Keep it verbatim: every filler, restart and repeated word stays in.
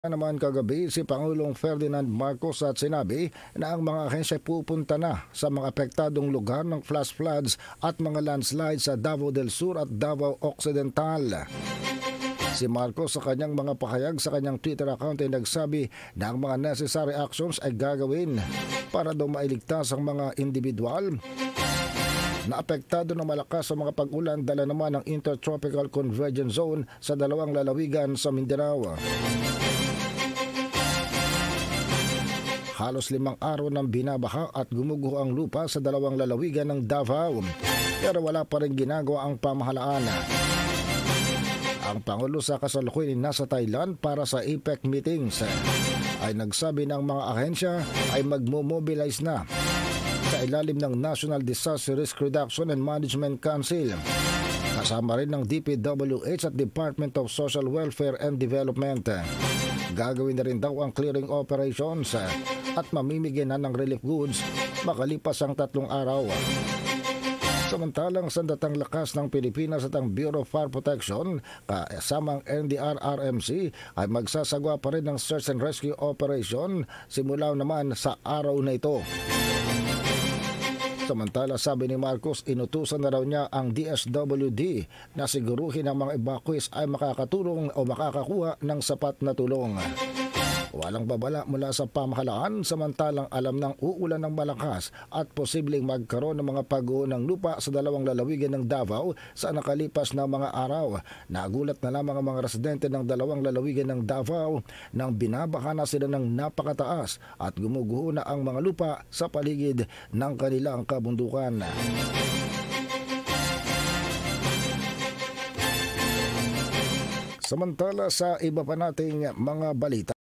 Naman kagabi si Pangulong Ferdinand Marcos at sinabi na ang mga ahensya pupunta na sa mga apektadong lugar ng flash floods at mga landslides sa Davao del Sur at Davao Occidental. Si Marcos sa kanyang mga pahayag sa kanyang Twitter account ay nagsabi na ang mga necessary actions ay gagawin para daw mailigtas ang mga individual na apektado ng malakas sa mga pag-ulan dala naman ng Intertropical Convergence Zone sa dalawang lalawigan sa Mindanao. Halos limang araw nang binabaha at gumuguho ang lupa sa dalawang lalawigan ng Davao, pero wala pa rin ginagawa ang pamahalaan. Ang Pangulo sa kasalukuyan nasa Thailand para sa APEC meetings ay nagsabi ng mga ahensya ay magmo-mobilize na sa ilalim ng National Disaster Risk Reduction and Management Council. Kasama rin ng D P W H at Department of Social Welfare and Development. Gagawin na rin daw ang clearing operations at mamimigay na ng relief goods makalipas ang tatlong araw. Samantalang sandatang lakas ng Pilipinas at ang Bureau of Fire Protection kasamang N D R R M C ay magsasagawa pa rin ng search and rescue operation simula naman sa araw na ito. Samantala, sabi ni Marcos, inutusan na raw niya ang D S W D na siguruhin ang mga evacuees ay makakatulong o makakakuha ng sapat na tulong. Walang babala mula sa pamahalaan samantalang alam ng uulan ng malakas at posibleng magkaroon ng mga pag-uho ng lupa sa dalawang lalawigan ng Davao sa nakalipas na mga araw. Nagulat na lamang ang mga residente ng dalawang lalawigan ng Davao nang binabaha na sila ng napakataas at gumuguho na ang mga lupa sa paligid ng kanilang kabundukan. Samantala sa iba pa nating mga balita,